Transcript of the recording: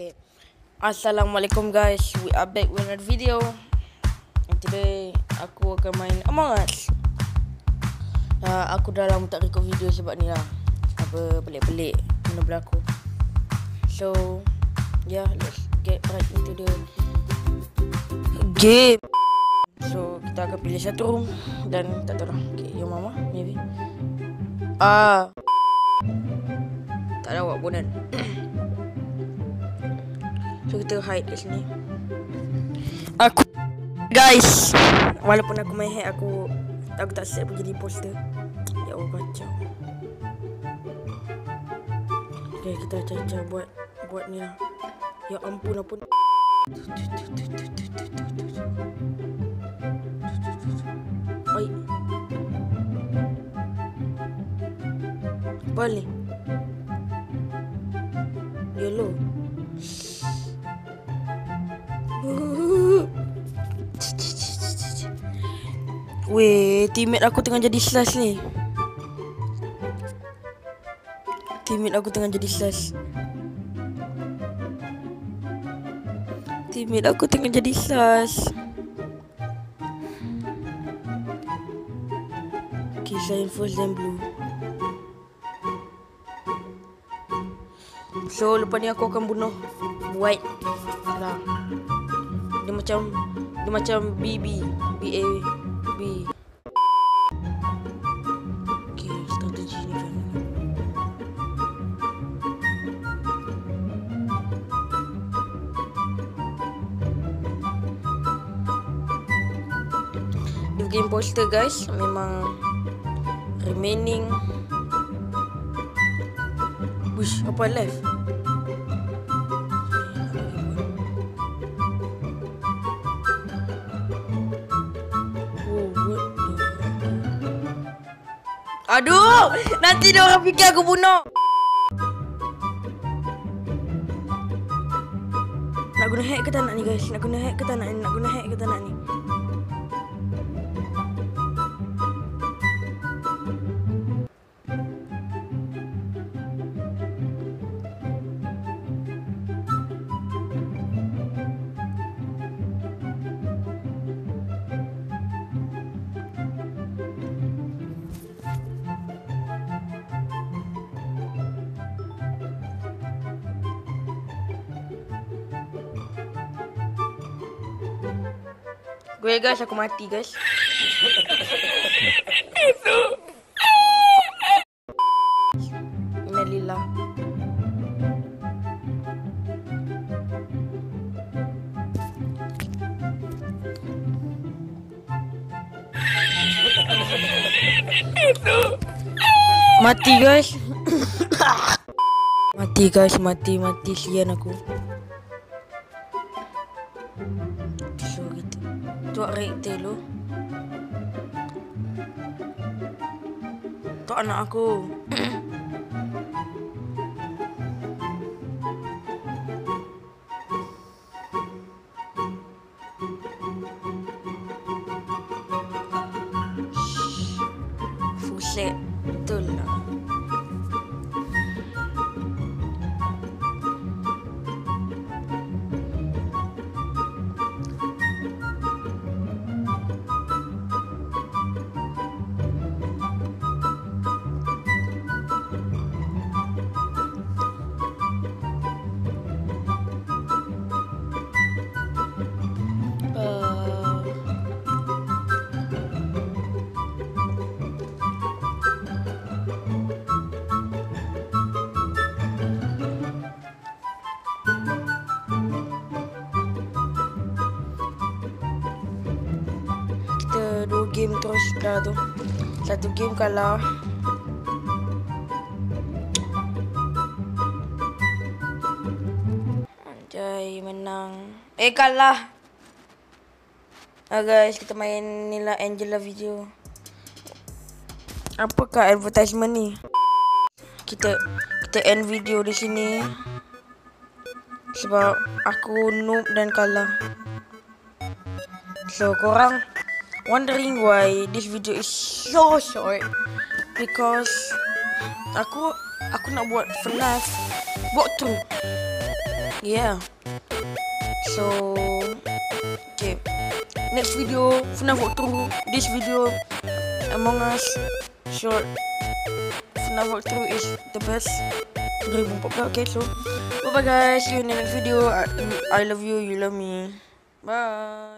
Okay. Assalamualaikum guys. We are back with another video. And today aku akan main Among Us. Aku dah lama tak record video sebab ni lah. Apa pelik-pelik benda berlaku. So yeah, let's get right into the game. So kita akan pilih satu room dan tak tahu lah. Okay, your mama maybe. Tak ada awak bonan. So kita hide kat sini. Aku guys, walaupun aku main hack, aku tak siap pergi jadi impostor. Ya Allah, kacau. Okay, kita caca buat ni lah. Ya ampun. Oi. Boleh. Yellow. Weh, teammate aku tengah jadi slash ni. Teammate aku tengah jadi slash. Okay, saya first dan blue. So lepas ni aku akan bunuh buat lah. Dia macam BB. Okay, strategi ni kan. Dia game imposter guys. Memang remaining. Wish, apa left? Aduh, nanti dia orang fikir aku bunuh. Nak guna hack ke tak nak ni guys? Nak guna hack ke tak nak ni? Gue guys, aku mati guys. Innalillah. Mati guys. Mati sian aku. Tuak rekte lu. Tuak anak aku. Fuset. Betul lah. Kita 2 game terus dah tu. 1 game kalah. Anjay, menang. Kalah. Guys, kita main ni lah Angela video. Apakah advertisement ni? Kita end video di sini. Sebab aku noob dan kalah. So korang wondering why this video is so short, because aku nak buat FNAF walkthrough. Yeah. So okay. Next video, FNAF walkthrough. This video, Among Us short. FNAF walkthrough is the best. 2014. Okay, so bye bye guys. See you in the next video. I love you. You love me. Bye.